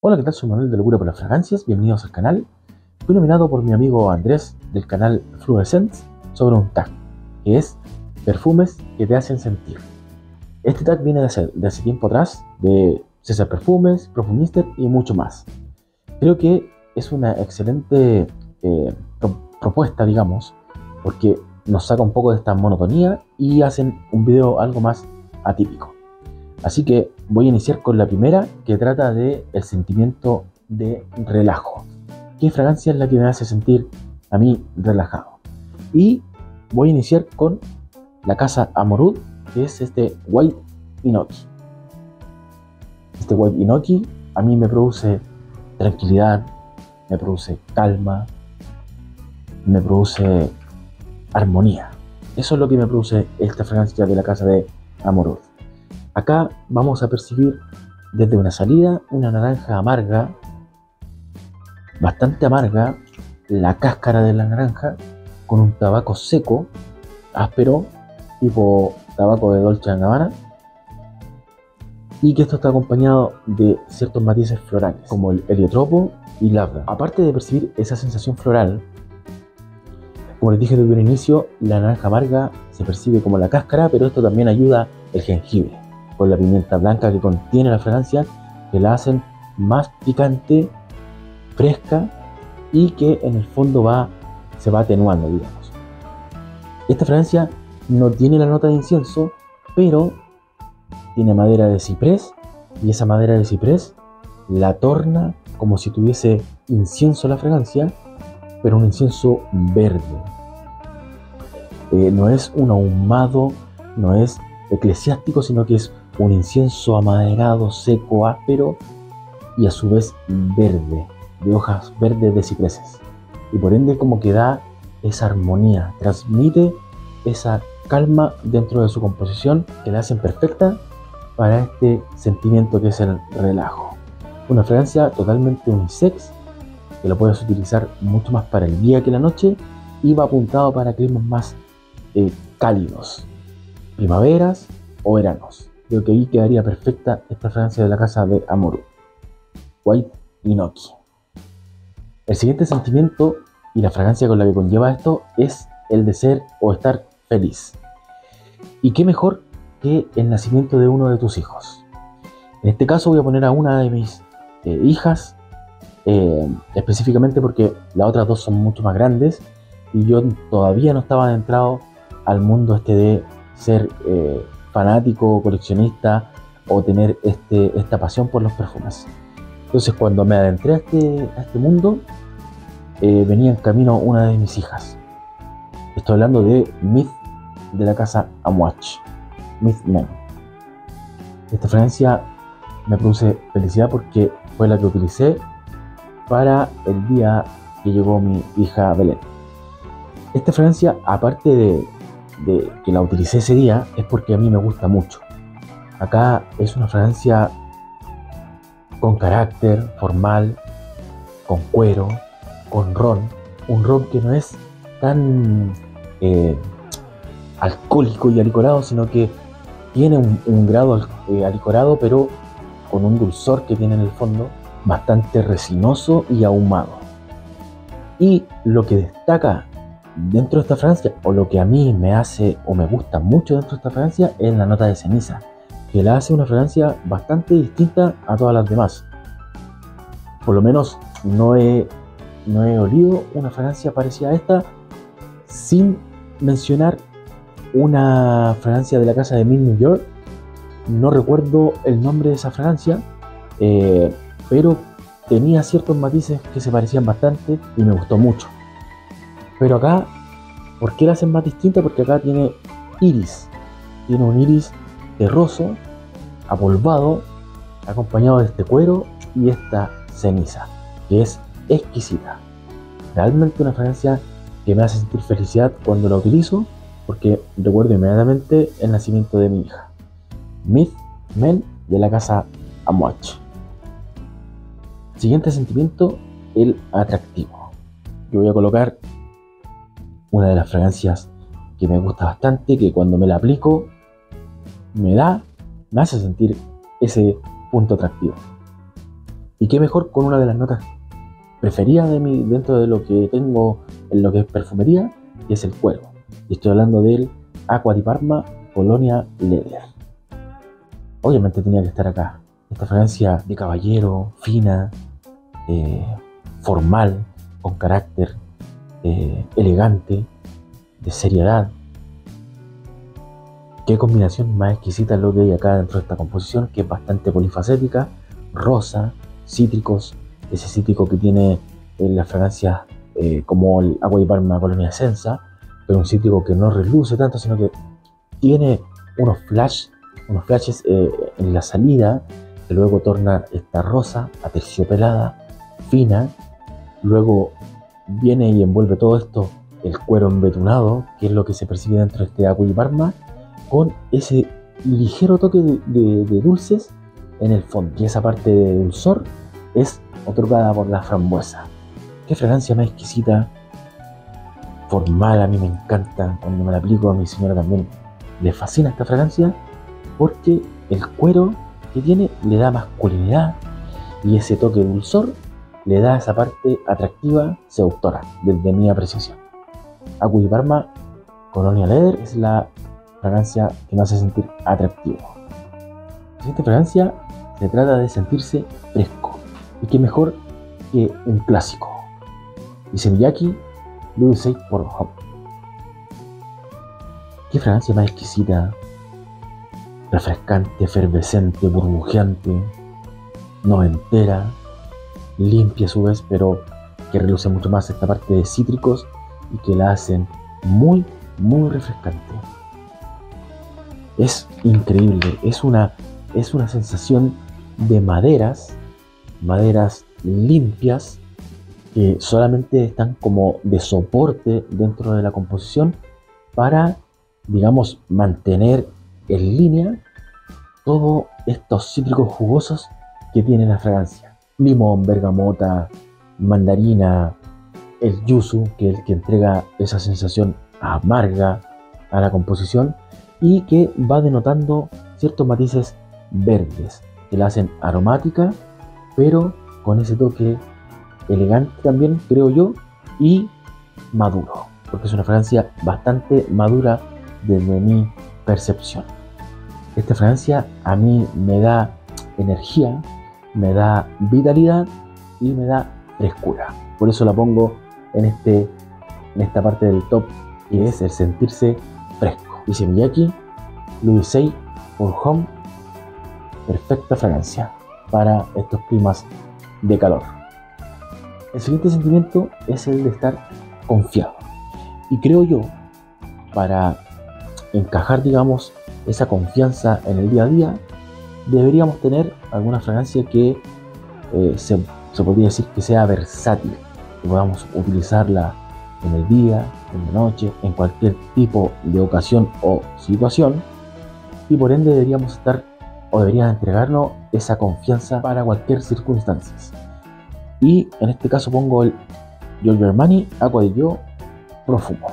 Hola, ¿qué tal? Soy Manuel de Locura por las Fragancias, bienvenidos al canal. Fui nominado por mi amigo Andrés del canal Fluorescence sobre un tag, que es perfumes que te hacen sentir. Este tag viene de hace tiempo atrás, de César Perfumes, Perfumister y mucho más. Creo que es una excelente propuesta, digamos, porque nos saca un poco de esta monotonía y hacen un video algo más atípico. Así que voy a iniciar con la primera, que trata de el sentimiento de relajo. ¿Qué fragancia es la que me hace sentir a mí relajado? Y voy a iniciar con la Casa Amorud, que es este White Inoki. Este White Inoki a mí me produce tranquilidad, me produce calma, me produce armonía. Eso es lo que me produce esta fragancia de la Casa de Amorud. Acá vamos a percibir desde una salida una naranja amarga, bastante amarga, la cáscara de la naranja con un tabaco seco, áspero, tipo tabaco de Dolce & Gabbana, y que esto está acompañado de ciertos matices florales como el heliotropo y labda. Aparte de percibir esa sensación floral, como les dije desde un inicio, la naranja amarga se percibe como la cáscara, pero esto también ayuda el jengibre con la pimienta blanca que contiene la fragancia, que la hacen más picante, fresca y que en el fondo se va atenuando, digamos. Esta fragancia no tiene la nota de incienso, pero tiene madera de ciprés, y esa madera de ciprés la torna como si tuviese incienso la fragancia, pero un incienso verde. No es un ahumado, no es eclesiástico, sino que es un incienso amaderado, seco, áspero y a su vez verde, de hojas verdes de cipreses. Y por ende como que da esa armonía, transmite esa calma dentro de su composición que la hacen perfecta para este sentimiento que es el relajo. Una fragancia totalmente unisex, que lo puedes utilizar mucho más para el día que la noche, y va apuntado para climas más cálidos, primaveras o veranos. Creo que ahí quedaría perfecta esta fragancia de la Casa de Amorud, White Inoki. El siguiente sentimiento y la fragancia con la que conlleva esto es el de ser o estar feliz. Y qué mejor que el nacimiento de uno de tus hijos. En este caso voy a poner a una de mis hijas, específicamente porque las otras dos son mucho más grandes y yo todavía no estaba adentrado al mundo de ser fanático, coleccionista o tener esta pasión por los perfumes. Entonces cuando me adentré a este mundo, venía en camino una de mis hijas. Estoy hablando de Myth de la Casa Amouage, Myth Men. Esta fragancia me produce felicidad porque fue la que utilicé para el día que llegó mi hija Belén. Esta fragancia, aparte de que la utilicé ese día, es porque a mí me gusta mucho. Acá es una fragancia con carácter, formal, con cuero, con ron. Un ron que no es tan alcohólico y alicorado, sino que tiene un grado alicorado, pero con un dulzor que tiene en el fondo, bastante resinoso y ahumado. Y lo que destaca dentro de esta fragancia, o lo que a mí me hace o me gusta mucho dentro de esta fragancia, es la nota de ceniza, que la hace una fragancia bastante distinta a todas las demás. Por lo menos no he olido una fragancia parecida a esta, sin mencionar una fragancia de la Casa de Mint New York. No recuerdo el nombre de esa fragancia, pero tenía ciertos matices que se parecían bastante y me gustó mucho. Pero acá, ¿por qué la hacen más distinta? Porque acá tiene iris, tiene un iris terroso, apolvado, acompañado de este cuero y esta ceniza, que es exquisita. Realmente una fragancia que me hace sentir felicidad cuando la utilizo, porque recuerdo inmediatamente el nacimiento de mi hija. Myth Men de la Casa Amouage. Siguiente sentimiento, el atractivo. Yo voy a colocar una de las fragancias que me gusta bastante, que cuando me la aplico me hace sentir ese punto atractivo. Y qué mejor con una de las notas preferidas de mí dentro de lo que tengo en lo que es perfumería, que es el cuero. Y estoy hablando del Acqua di Parma Colonia Leather. Obviamente tenía que estar acá. Esta fragancia de caballero, fina, formal, con carácter, elegante, de seriedad. Qué combinación más exquisita es lo que hay acá dentro de esta composición, que es bastante polifacética, rosa, cítricos, ese cítrico que tiene en las fragancias como el Acqua di Parma Colonia Essenza, pero un cítrico que no reluce tanto, sino que tiene unos flashes en la salida, que luego torna esta rosa aterciopelada, fina. Luego viene y envuelve todo esto el cuero embetunado, que es lo que se percibe dentro de este Acqua di Parma, con ese ligero toque de dulces en el fondo. Y esa parte de dulzor es otorgada por la frambuesa. Qué fragancia más exquisita, formal, a mí me encanta. Cuando me la aplico, a mi señora también le fascina esta fragancia, porque el cuero que tiene le da masculinidad y ese toque de dulzor le da esa parte atractiva, seductora, desde mi apreciación. Acqua di Parma Colonia Leather es la fragancia que me hace sentir atractivo. La siguiente fragancia se trata de sentirse fresco, y qué mejor que un clásico. Dice Miyake, Louis VI por Homme. Qué fragancia más exquisita, refrescante, efervescente, burbujeante, noventera, limpia a su vez, pero que reluce mucho más esta parte de cítricos y que la hacen muy, muy refrescante. Es increíble, es una sensación de maderas limpias que solamente están como de soporte dentro de la composición para, digamos, mantener en línea todos estos cítricos jugosos que tiene la fragancia. Limón, bergamota, mandarina, el yuzu, que es el que entrega esa sensación amarga a la composición y que va denotando ciertos matices verdes que la hacen aromática, pero con ese toque elegante también, creo yo, y maduro, porque es una fragancia bastante madura desde mi percepción. Esta fragancia a mí me da energía, me da vitalidad y me da frescura. Por eso la pongo en esta parte del top, que es el sentirse fresco. Dice Miyake, Louis VI por Homme, perfecta fragancia para estos climas de calor. El siguiente sentimiento es el de estar confiado. Y creo yo, para encajar, digamos, esa confianza en el día a día, deberíamos tener alguna fragancia que se podría decir que sea versátil, que podamos utilizarla en el día, en la noche, en cualquier tipo de ocasión o situación, y por ende deberíamos estar o deberían entregarnos esa confianza para cualquier circunstancia. Y en este caso pongo el Giorgio Armani Acqua di Gio Profumo,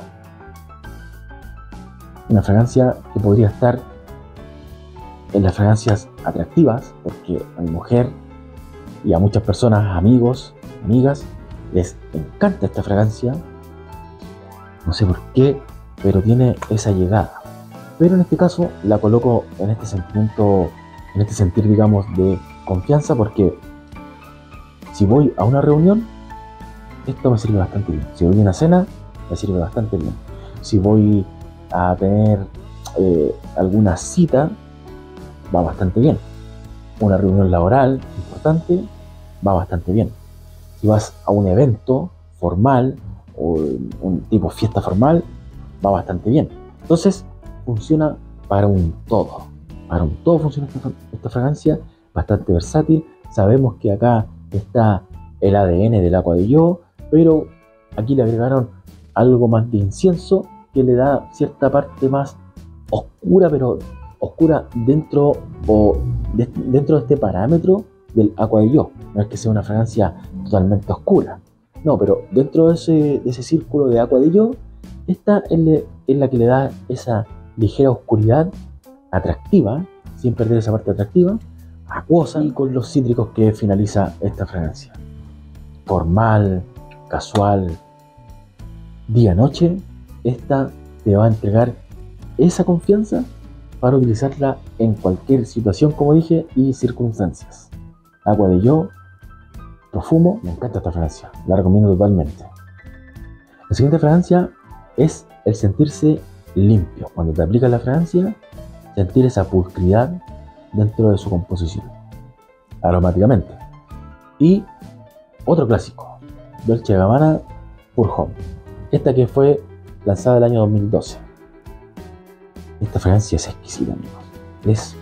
una fragancia que podría estar en las fragancias atractivas, porque a mi mujer y a muchas personas, amigos, amigas, les encanta esta fragancia. No sé por qué, pero tiene esa llegada. Pero en este caso la coloco en este sentimiento, en este sentir, digamos, de confianza, porque si voy a una reunión, esto me sirve bastante bien. Si voy a una cena, me sirve bastante bien. Si voy a tener alguna cita, va bastante bien. Una reunión laboral importante, va bastante bien. Si vas a un evento formal o un tipo fiesta formal, va bastante bien. Entonces funciona para un todo. Para un todo funciona esta fragancia, bastante versátil. Sabemos que acá está el ADN del Acqua di Gio, pero aquí le agregaron algo más de incienso que le da cierta parte más oscura, pero oscura dentro de este parámetro del Acqua di Gio. No es que sea una fragancia totalmente oscura, no, pero dentro de ese círculo de Acqua di Gio, esta es la que le da esa ligera oscuridad atractiva, sin perder esa parte atractiva, acuosa y con los cítricos que finaliza esta fragancia. Formal, casual, día-noche, esta te va a entregar esa confianza para utilizarla en cualquier situación, como dije, y circunstancias. Agua de Yo, Profumo, me encanta esta fragancia, la recomiendo totalmente. La siguiente fragancia es el sentirse limpio. Cuando te aplicas la fragancia, sentir esa pulcridad dentro de su composición, aromáticamente. Y otro clásico, Dolce & Gabbana Pure Homme. Esta que fue lanzada el año 2012. Esta fragancia es exquisita, amigos. Es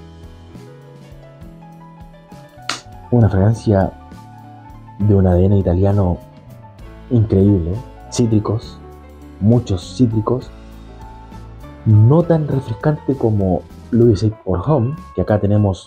una fragancia de un ADN italiano increíble. Cítricos, muchos cítricos. No tan refrescante como Louis VI Pure Homme, que acá tenemos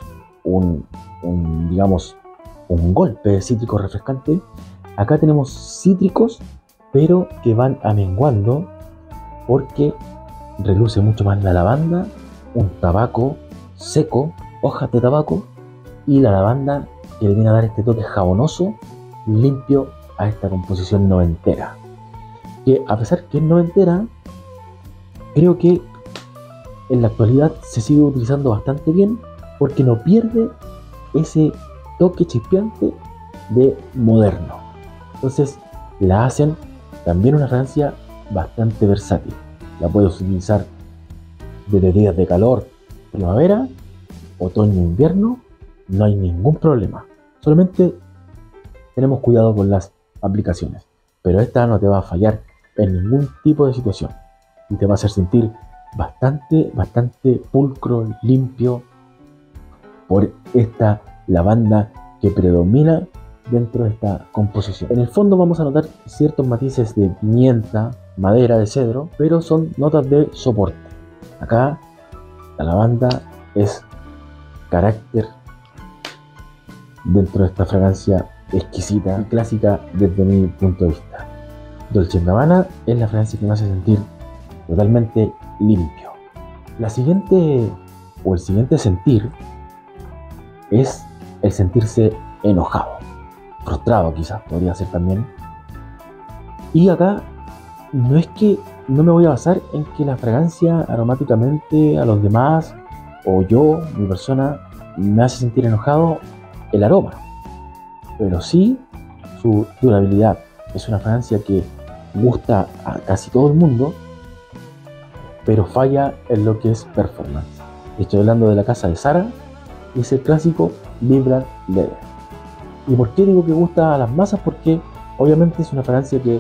digamos, un golpe de cítrico refrescante. Acá tenemos cítricos, pero que van amenguando porque reluce mucho más la lavanda, un tabaco seco, hojas de tabaco y la lavanda que le viene a dar este toque jabonoso, limpio a esta composición noventera. Que a pesar que es noventera, creo que en la actualidad se sigue utilizando bastante bien porque no pierde ese toque chispeante de moderno. Entonces la hacen también una fragancia bastante versátil. La puedes utilizar desde días de calor, primavera, otoño, invierno, no hay ningún problema. Solamente tenemos cuidado con las aplicaciones, pero esta no te va a fallar en ningún tipo de situación y te va a hacer sentir bastante pulcro, limpio por esta lavanda que predomina dentro de esta composición. En el fondo vamos a notar ciertos matices de pimienta, madera de cedro, pero son notas de soporte. Acá la lavanda es carácter dentro de esta fragancia exquisita y clásica desde mi punto de vista. Dolce & Gabbana es la fragancia que me hace sentir totalmente limpio. La siguiente o el siguiente sentir es el sentirse enojado, frustrado quizás podría ser también. Y acá no es que no me voy a basar en que la fragancia aromáticamente a los demás o yo, mi persona, me hace sentir enojado el aroma, pero sí su durabilidad. Es una fragancia que gusta a casi todo el mundo, pero falla en lo que es performance. Estoy hablando de la casa de Zara y es el clásico Vibrant Leather. ¿Y por qué digo que gusta a las masas? Porque obviamente es una fragancia que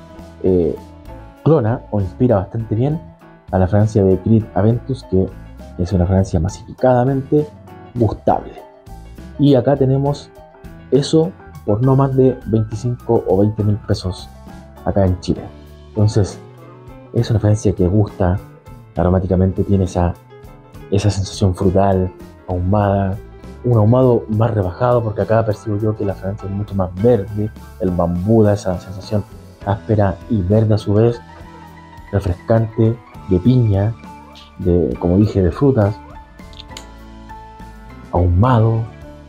clona o inspira bastante bien a la fragancia de Creed Aventus, que es una fragancia masificadamente gustable. Y acá tenemos eso por no más de 25 o 20 mil pesos acá en Chile. Entonces es una fragancia que gusta aromáticamente, tiene esa sensación frutal, ahumada, un ahumado más rebajado, porque acá percibo yo que la fragancia es mucho más verde, el bambú da esa sensación áspera y verde a su vez, refrescante, de piña, de, como dije, de frutas, ahumado,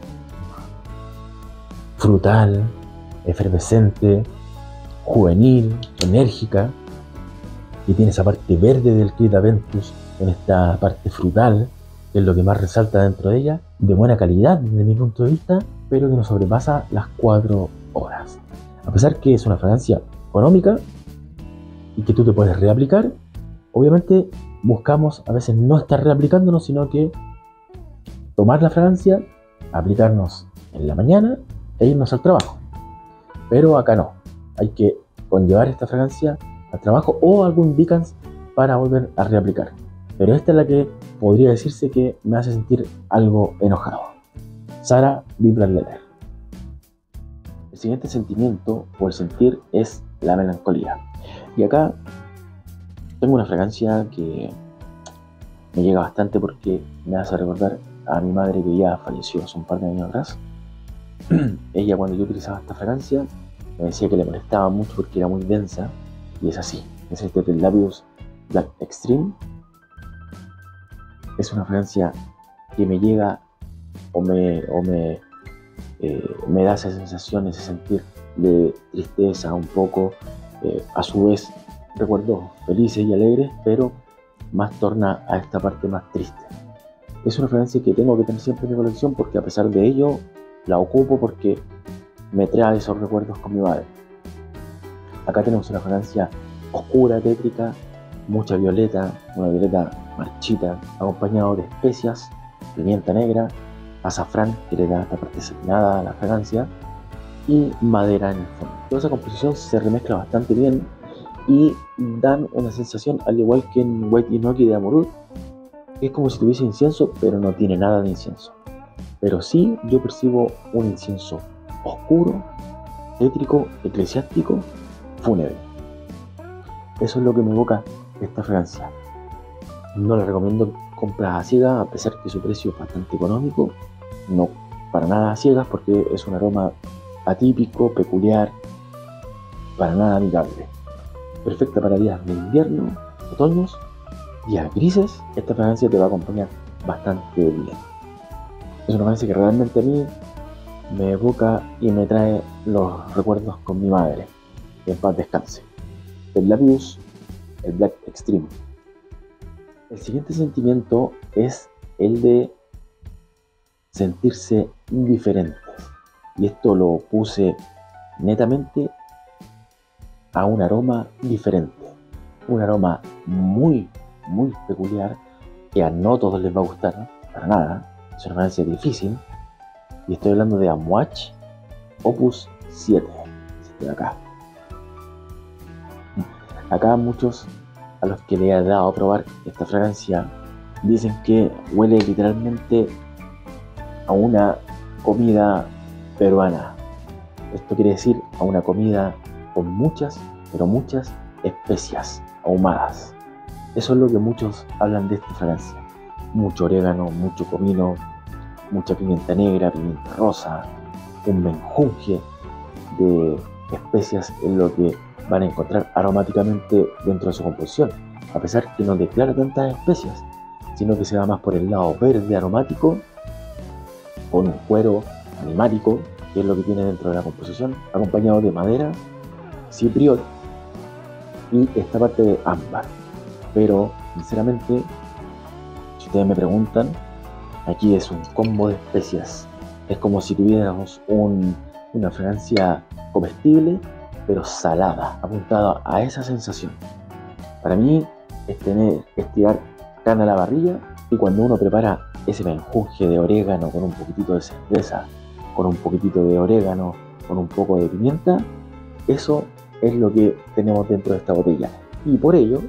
frutal, efervescente, juvenil, enérgica, y tiene esa parte verde del Creed Aventus con esta parte frutal, que es lo que más resalta dentro de ella, de buena calidad desde mi punto de vista, pero que no sobrepasa las 4 horas. A pesar que es una fragancia económica y que tú te puedes reaplicar, obviamente buscamos a veces no estar reaplicándonos, sino que tomar la fragancia, aplicarnos en la mañana e irnos al trabajo. Pero acá no, hay que conllevar esta fragancia al trabajo o algún Dicans para volver a reaplicar. Pero esta es la que podría decirse que me hace sentir algo enojado. Zara Vibrant Leather. El siguiente sentimiento o el sentir es la melancolía. Y acá tengo una fragancia que me llega bastante porque me hace recordar a mi madre, que ya falleció hace un par de años atrás. Ella, cuando yo utilizaba esta fragancia, me decía que le molestaba mucho porque era muy densa, y es así. Es este del Labios Black Extreme. Es una fragancia que me llega me da esa sensación, ese sentir de tristeza un poco, a su vez recuerdos felices y alegres, pero más torna a esta parte más triste. Es una fragancia que tengo que tener siempre en mi colección porque a pesar de ello la ocupo porque me trae esos recuerdos con mi madre. Acá tenemos una fragancia oscura, tétrica, mucha violeta, una violeta marchita, acompañado de especias, pimienta negra, azafrán, que le da esta parte satinada a la fragancia, y madera en el fondo. Toda esa composición se remezcla bastante bien y dan una sensación, al igual que en White Inoki de Amorut, que es como si tuviese incienso, pero no tiene nada de incienso. Pero sí yo percibo un incienso oscuro, tétrico, eclesiástico, fúnebre. Eso es lo que me evoca esta fragancia. No la recomiendo compras a ciegas, a pesar que su precio es bastante económico. No para nada a ciegas, porque es un aroma atípico, peculiar, para nada amigable. Perfecta para días de invierno, otoños, días grises. Esta fragancia te va a acompañar bastante bien. Es una fragancia que realmente a mí me evoca y me trae los recuerdos con mi madre, que en paz descanse. El Labius, el Black Extreme. El siguiente sentimiento es el de sentirse indiferentes, y esto lo puse netamente a un aroma diferente, un aroma muy peculiar que a no todos les va a gustar, ¿no? Para nada, es una fragancia difícil, y estoy hablando de Amouage Opus 7, este de acá. Acá muchos a los que le he dado a probar esta fragancia dicen que huele literalmente a una comida peruana. Esto quiere decir a una comida con muchas, pero muchas especias ahumadas. Eso es lo que muchos hablan de esta fragancia. Mucho orégano, mucho comino, mucha pimienta negra, pimienta rosa, un menjunje de especias en lo que van a encontrar aromáticamente dentro de su composición, a pesar que no declara tantas especias, sino que se va más por el lado verde aromático, con un cuero animálico, que es lo que tiene dentro de la composición, acompañado de madera, cipriol y esta parte de ámbar. Pero, sinceramente, si ustedes me preguntan, aquí es un combo de especias. Es como si tuviéramos una fragancia comestible, pero salada, apuntada a esa sensación. Para mí es tirar carne a la parrilla, y cuando uno prepara ese menjunje de orégano con un poquitito de cerveza, con un poquitito de orégano, con un poco de pimienta, eso es lo que tenemos dentro de esta botella. Y por ello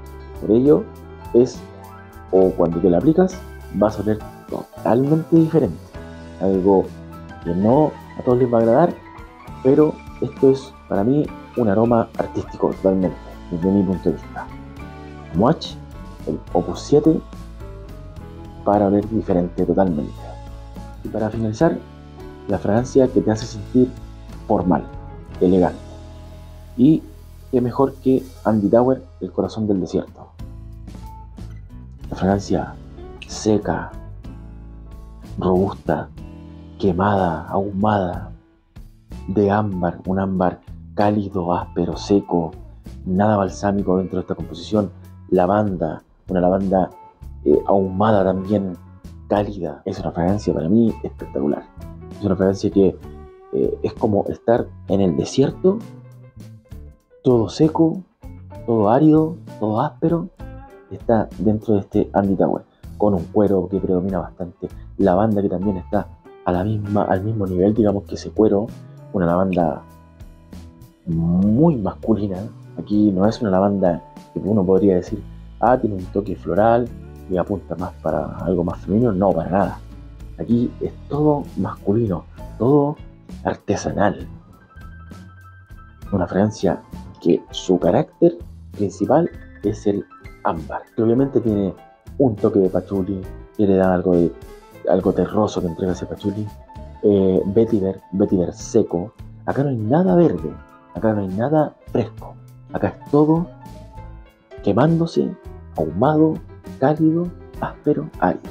es, o cuando te la aplicas, vas a oler totalmente diferente. Algo que no a todos les va a agradar, pero esto es para mí un aroma artístico totalmente, desde mi punto de vista. Amouage, el Opus 7, para oler diferente totalmente. Y para finalizar, la fragancia que te hace sentir formal, elegante. Y qué mejor que Andy Tauer, el corazón del desierto. La fragancia seca, robusta, quemada, ahumada, de ámbar, un ámbar cálido, áspero, seco, nada balsámico dentro de esta composición. Lavanda, una lavanda ahumada también, cálida. Es una fragancia para mí espectacular. Es una fragancia que es como estar en el desierto, todo seco, todo árido, todo áspero. Está dentro de este Andy Tauer, con un cuero que predomina bastante, lavanda que también está al mismo nivel, digamos, que ese cuero, una lavanda muy masculina. Aquí no es una lavanda que uno podría decir, tiene un toque floral y apunta más para algo más femenino. No, para nada. Aquí es todo masculino, todo artesanal. Una fragancia que su carácter principal es el ámbar, que obviamente tiene un toque de patchouli, que le da algo terroso que entrega ese patchouli. Vetiver seco. Acá no hay nada verde, acá no hay nada fresco, acá es todo quemándose, ahumado, cálido, áspero, árido.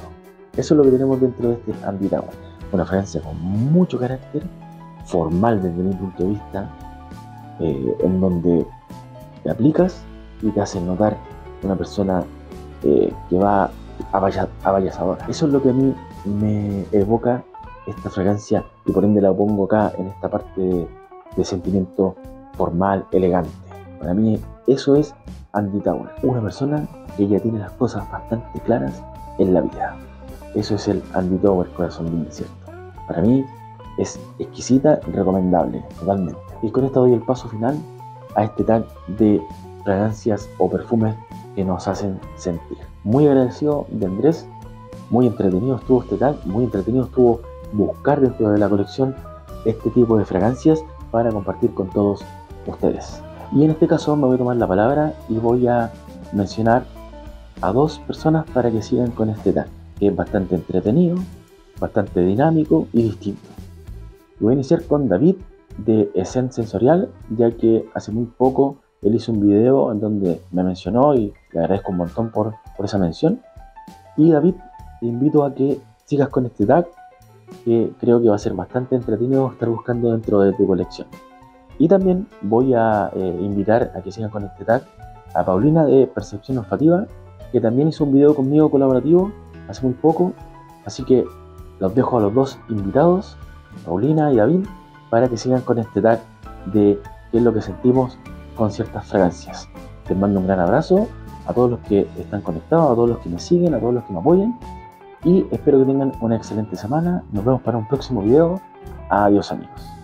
Eso es lo que tenemos dentro de este Andy Tauer. Una fragancia con mucho carácter, formal desde mi punto de vista, en donde te aplicas y te hace notar una persona que va abayazadora. Eso es lo que a mí me evoca esta fragancia y por ende la pongo acá en esta parte de sentimiento formal, elegante. Para mí eso es Andy Tauer, una persona que ya tiene las cosas bastante claras en la vida. Eso es el Andy Tauer Corazón del Desierto. Para mí es exquisita, recomendable, totalmente. Y con esto doy el paso final a este tag de fragancias o perfumes que nos hacen sentir. Muy agradecido de Andrés, muy entretenido estuvo este tag, muy entretenido estuvo buscar dentro de la colección este tipo de fragancias para compartir con todos ustedes. Y en este caso me voy a tomar la palabra y voy a mencionar a dos personas para que sigan con este tag, que es bastante entretenido, bastante dinámico y distinto. Voy a iniciar con David de Essence Sensorial, ya que hace muy poco él hizo un video en donde me mencionó y le agradezco un montón por esa mención. Y David, te invito a que sigas con este tag, que creo que va a ser bastante entretenido estar buscando dentro de tu colección. Y también voy a invitar a que sigan con este tag a Paulina de Percepción Olfativa, que también hizo un video conmigo colaborativo hace muy poco, así que los dejo a los dos invitados, Paulina y David, para que sigan con este tag de qué es lo que sentimos con ciertas fragancias. Les mando un gran abrazo a todos los que están conectados, a todos los que me siguen, a todos los que me apoyan y espero que tengan una excelente semana. Nos vemos para un próximo video. Adiós amigos.